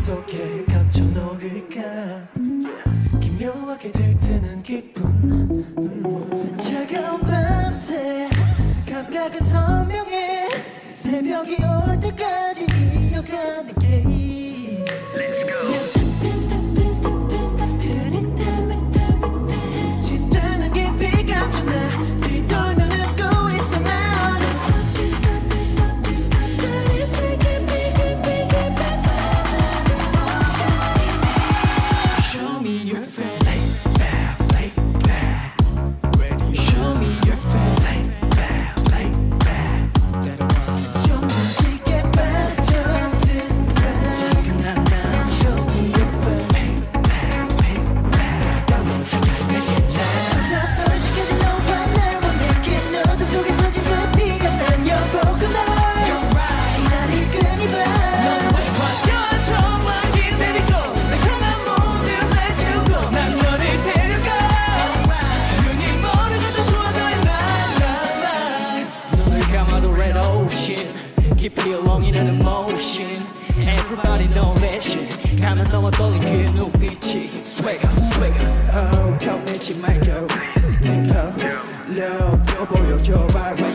속에 감춰 녹을까 기묘하게 들뜨는 기분 차가운 밤새 감각은 선명해 새벽이 올 때까지 이어가는 게임 진짜는 깊이 감춰놔 뒤돌면 웃고 있어 나 Show me your friend lay back ready Show me your friend lay back 좀 멋지게 빠져든 지금 난 Show me your friend lay back 까먹지 않게 나 존나 솔직해진 너와 날 원할게 어둠 속에 터진 그 피어난 여보고 널 기다릴 끊이봐 깊이 울렁이는 emotion Everybody know that shit 가면 넘어 떨린 그 눈빛이 Swagger, swagger Oh, 겁내지 말고 Think of love 또 보여줘 봐